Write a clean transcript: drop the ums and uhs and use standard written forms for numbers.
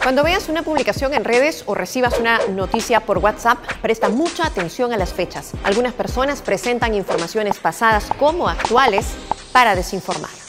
Cuando veas una publicación en redes o recibas una noticia por WhatsApp, presta mucha atención a las fechas. Algunas personas presentan informaciones pasadas como actuales para desinformar.